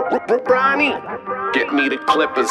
Ronnie, get me the Clippers.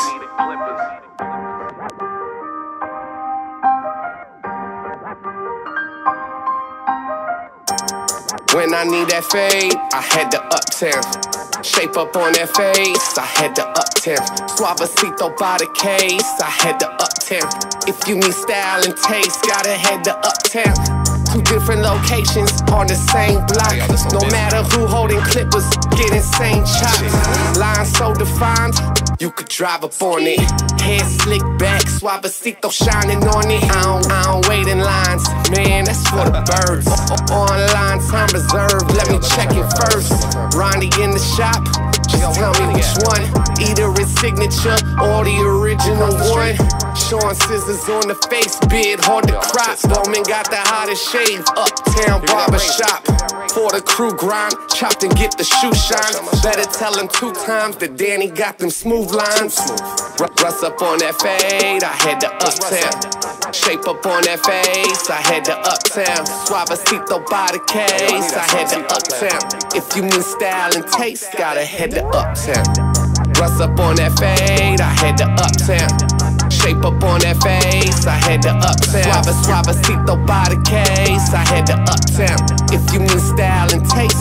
When I need that fade, I head to Uptown. Shape up on that face, I head to Uptown. Suavecito by the case, I head to Uptown. If you need style and taste, gotta head to Uptown. Two different locations on the same block. No matter who holding Clippers, get insane chops. Line so defined, you could drive up on it. Hair slick back, Suavecito shining on it. I don't wait in lines, man, that's for the birds. Online time reserved, let me check it first. Ronnie in the shop, just tell me which one. Either his signature or the original one. Showing scissors on the face, beard hard to crop. Bowman got the hottest shave, Uptown barbershop. For the crew grind, chopped and get the shoe shine. Better tell him 2 times that Danny got them smooth lines. Russ up on that fade, I head to Uptown. Shape up on that face, I head to Uptown. Suavecito by the case, I head to Uptown. If you need style and taste, gotta head to Uptown. Russ up on that fade, I head to Uptown. Shape up on that face, I head to Uptown. Suavecito by the case, I head to Uptown. If you need style and taste,